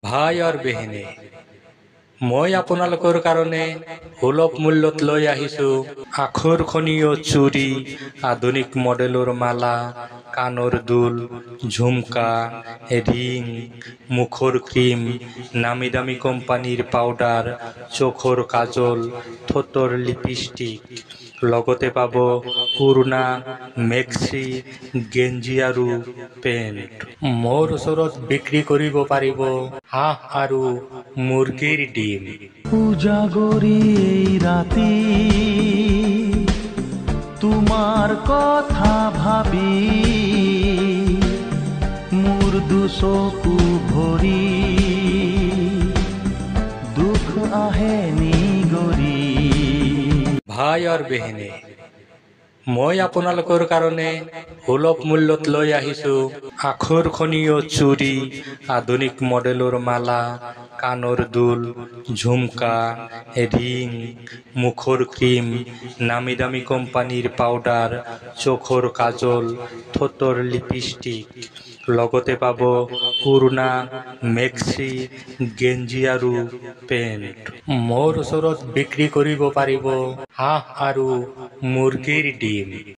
ভাই আৰু বেহেনে, মই আপোনালোকৰ কাৰণে সুলভ মূল্যত লৈ আহিছোঁ আকৰ্ষণীয় চুৰি, আধুনিক মডেলৰ মালা, কাণৰ দুল, ঝুমকা, ৰিং, মুখৰ ক্ৰীম, নামী দামী কোম্পানীৰ পাউডাৰ, চকুৰ কাজল, ঠোঁটৰ লিপষ্টিক। লগতে পাব উৰণা, মেক্সি, গেঞ্জি আৰু পেণ্ট। মোৰ ওচৰত বিক্ৰী কৰিব পাৰিব হাঁহ আৰু মুৰ্গীৰ ডিম। উজাগৰি এই ৰাতি তোমাৰ কথা ভাবি মোৰ দুচকু ভৰি দুখ আহে নিগৰি। ভাই আৰু বেহেনে, মই আপোনালোকৰ কাৰণে সুলভ মূল্যত লৈ আহিছোঁ আকৰ্ষণীয় চুৰি, আধুনিক মডেলৰ মালা, কাণৰ দুল, ঝুমকা, ৰিং, মুখৰ ক্ৰীম, নামী দামী কোম্পানীৰ পাউডাৰ, চকুৰ কাজল, ঠোঁটৰ লিপষ্টিক। লগতে পাব উৰণা, মেক্সি, গেঞ্জি আৰু পেণ্ট। মোৰ ওচৰত বিক্ৰী কৰিব পাৰিব হাঁহ আৰু মুৰ্গীৰ ডিম।